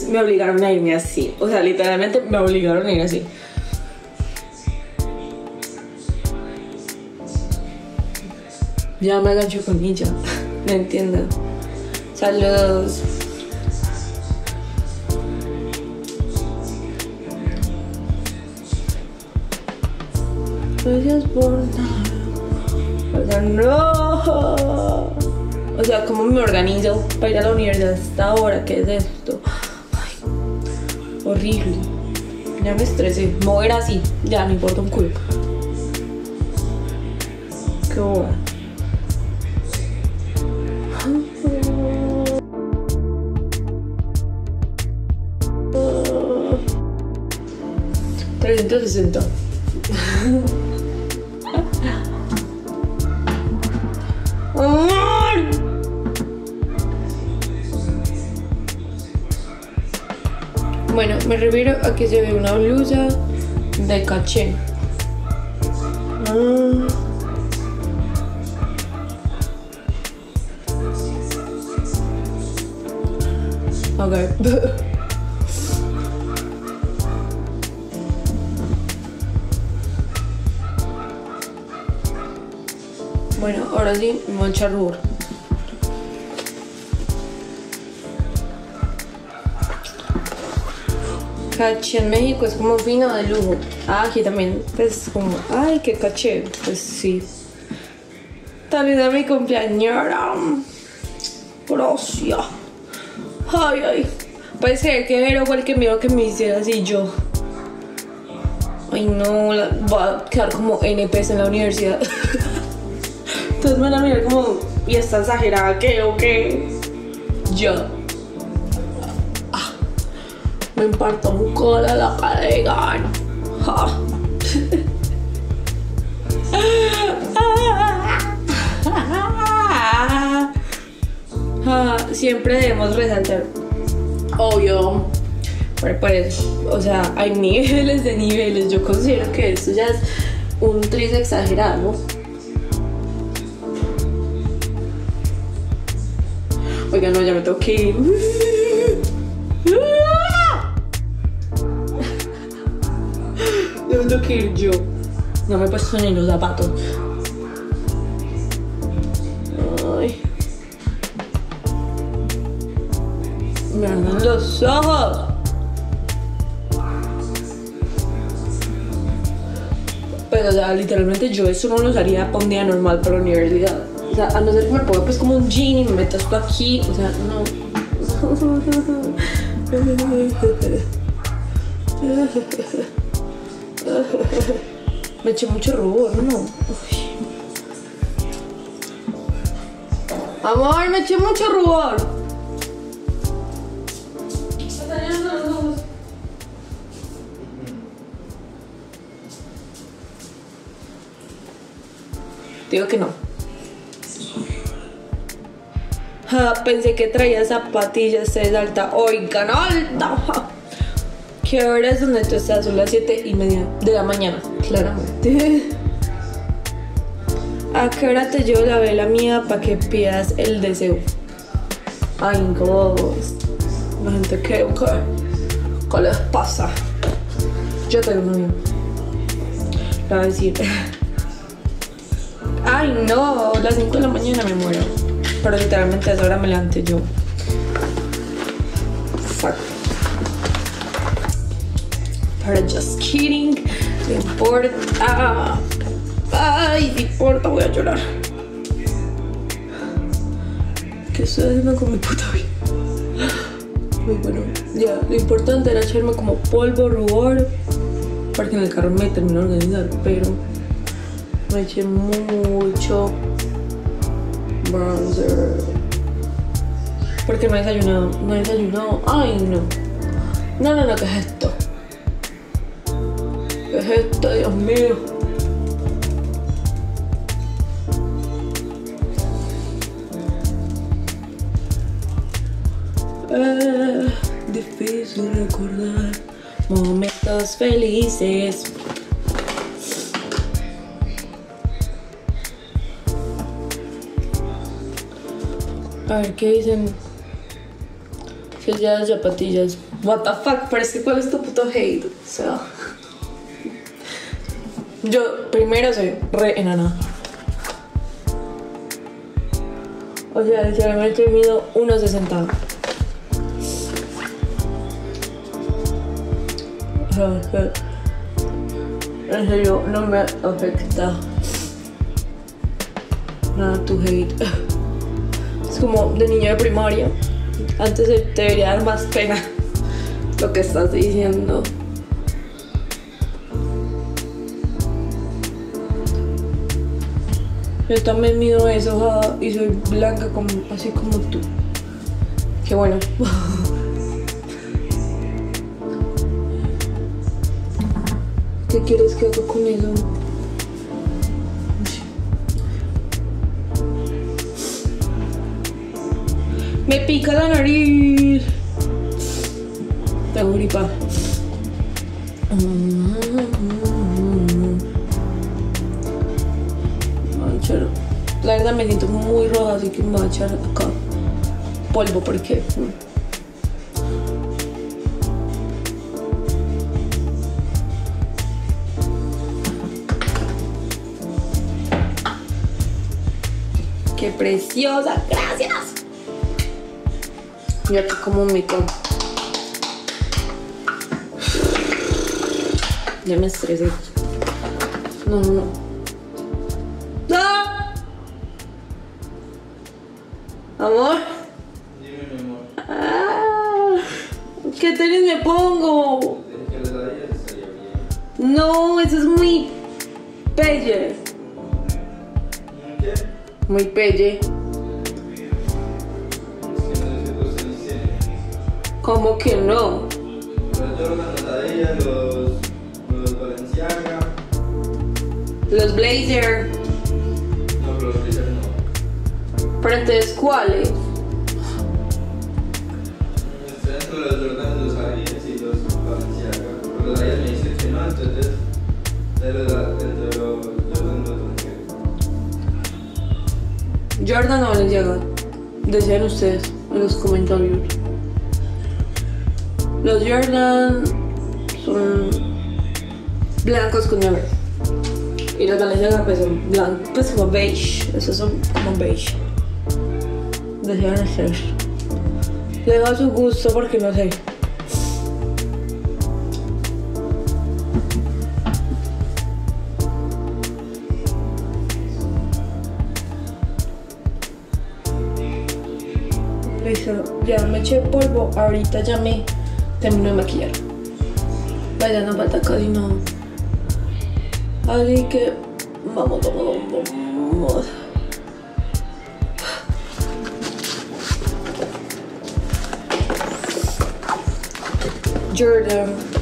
me obligaron a irme así. O sea, literalmente me obligaron a ir así. Ya me agacho con ella. No entiendo. Saludos. Gracias por nada. O sea, no. O sea, ¿cómo me organizo para ir a la universidad hasta ahora? ¿Qué es esto? Ay, horrible. Ya me estresé. Mover así. Ya, me importa un culo. Qué boba. 360. Bueno, me refiero a que se ve una blusa de caché. Ok. Bueno, ahora sí me voy a echar rubor. Caché en México es como fino de lujo. Ah, aquí también, pues como, ay, qué caché. Pues sí. También a mi cumpleañera. Gracias. Ay, ay. Puedes creer que era igual que mío que me hiciera así yo. Ay, no, voy a quedar como NPS en la universidad. Entonces me van a mirar como, ¿y está exagerada qué o qué? Yo. Me imparto un cola la cadena. Siempre debemos resaltar. Obvio. Pero pues, o sea, hay niveles de niveles. Yo considero que esto ya es un tris exagerado. Oiga, no, ya me tengo que ir. Yo me tengo que ir yo. No me he puesto ni los zapatos. Ay. Me ardan los ojos. Pero, o sea, literalmente yo eso no lo usaría para un día normal para la universidad. O sea, a no ser que me ponga pues como un jean y me meta esto aquí. O sea, no. Me eché mucho rubor, ¿no? Amor, me eché mucho rubor. Digo que no. Pensé que traía zapatillas de alta. Oigan, alta. ¿Qué hora es donde tú estás? Son las 7:30 de la mañana, claramente. ¿A qué hora te llevo la vela mía para que pidas el deseo? Ay, no. La gente, ¿qué les pasa? Yo tengo uno mío. Le voy a decir. Ay, no, las 5 de la mañana me muero. Pero literalmente a esa hora me levanté yo. Fuck. Pero just kidding. No importa. Ay, no importa, voy a llorar. ¿Qué estoy haciendo con mi puta vida? Muy bueno. Ya, lo importante era echarme como polvo, rubor. Porque en el carro me terminó de organizar. Pero me eché mucho bronzer. Porque no he desayunado. No he desayunado. Ay, no. No, ¿qué es esto? ¿Qué es esto, Dios mío? Difícil recordar momentos felices. A ver qué dicen. Que ya las zapatillas. What the fuck, pero es que ¿cuál es tu puto hate? O sea. Yo primero soy re enana. O sea, literalmente mido 1.60. O sea, en serio, no me afecta nada tu hate. Es como de niño de primaria. Antes te debería dar más pena lo que estás diciendo. Yo también mido eso, y soy blanca como, así como tú. Qué bueno. ¿Qué quieres que haga con eso? Me pica la nariz. Tengo gripa. La verdad me siento muy roja, así que me voy a echar acá polvo porque ¡qué preciosa! ¡Gracias! Y aquí como un mico. Ya me estresé. No. Amor. Dime, mi amor. ¿Qué tenis me pongo? Que las ladillas estaría bien. No, eso es muy pelle. ¿Qué? Muy pelle. Es que no sé los tenis tienen. ¿Cómo que no? Los Jordan, las ladillas, los Balenciaga. Los blazer. No, pero los Blazer no. Pero entonces, ¿cuáles? Estoy entre los Jordan, los Adidas y los Balenciaga. Pero los Adidas me dicen que no, entonces entre los Jordan los Balenciaga. Jordan o Balenciaga. Decían ustedes en los comentarios. Los Jordan son blancos con negro. Y los Balenciaga pues son blancos, pues como beige. Esos son como beige. Decían ustedes. Le dejo a su gusto porque no sé. Listo, ya me eché polvo. Ahorita ya me termino de maquillar. Vaya, no falta casi nada. Así que vamos. Jordan.